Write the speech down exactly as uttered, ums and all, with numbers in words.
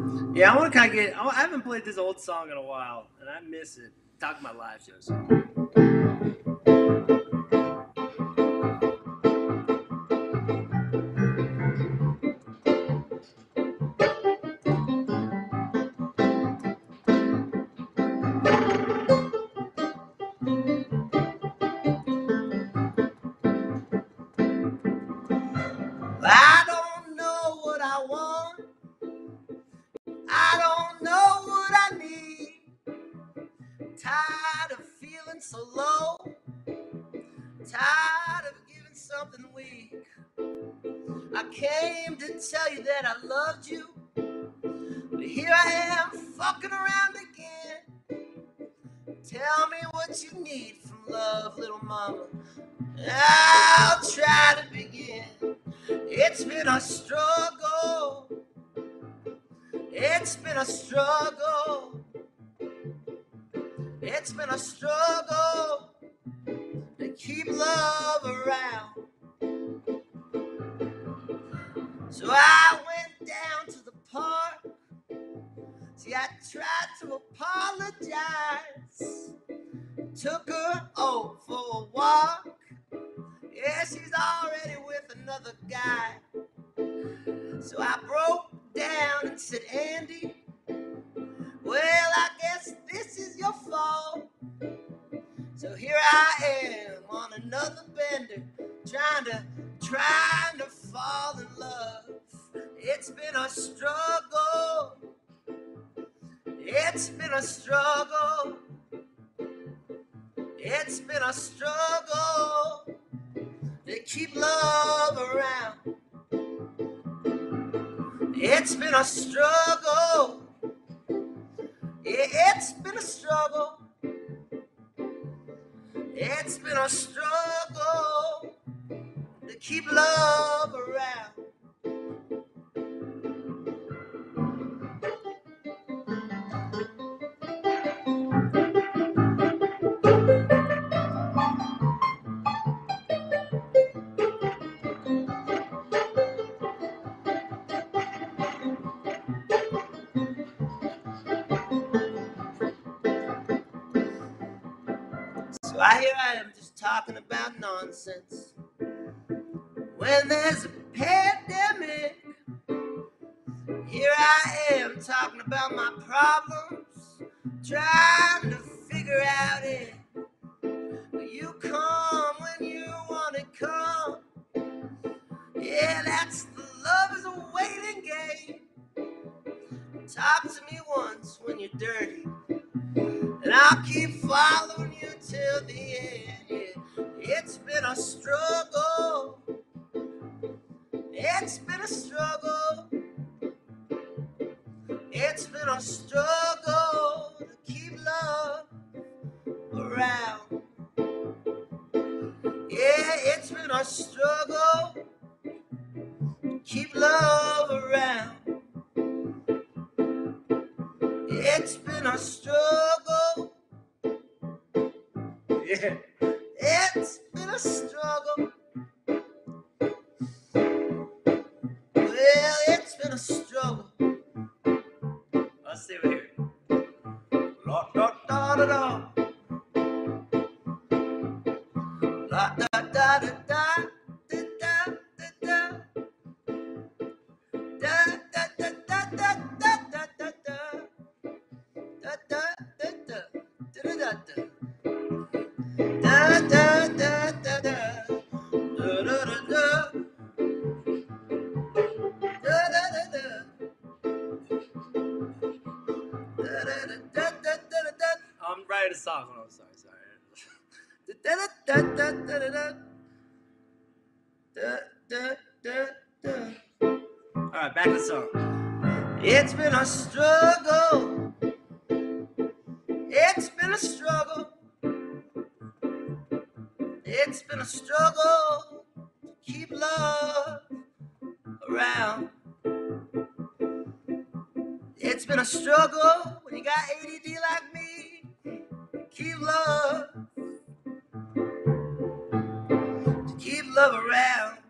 Yeah, I want to kind of get. I haven't played this old song in a while, and I miss it. Talking about live shows. I don't know what I want. I don't know what I need. Tired of feeling so low. Tired of giving something weak. I came to tell you that I loved you, but here I am fucking around again. Tell me what you need from love, little mama. I'll try to begin. It's been a struggle. It's been a struggle. It's been a struggle to keep love around. So I went down to the park. See, I tried to apologize. Took her out for a walk. Yeah, she's already with another guy. So I broke down and said, Andy, well, I guess this is your fault. So here I am on another bender, trying to, trying to fall in love. It's been a struggle. It's been a struggle. It's been a struggle to keep love around. It's been a struggle. It's been a struggle. It's been a struggle to keep love around. So I here I am just talking about nonsense. When there's a pandemic, here I am talking about my problems, trying to figure out it. But you come when you want to come. Yeah, that's the love is a waiting game. Talk to me once when you're dirty, and I'll keep following you till the end. Yeah, it's been a struggle. It's been a struggle. It's been a struggle to keep love around. Yeah, it's been a struggle to keep love around. It's been a struggle. Yeah. It's been a struggle. Well, it's been a struggle. Let's see over here. La da da da da. La da da da da. Da da da da. Da da da da da da da da da. Da da da da. Da da da da. Da da da da da. Da da da da. Da da da da. I'm writing a song. Oh, sorry, sorry. All right, back to the song. It's been a struggle. It's been a struggle. It's been a struggle to keep love around. It's been a struggle when you got A D D like me. Keep love, to keep love around.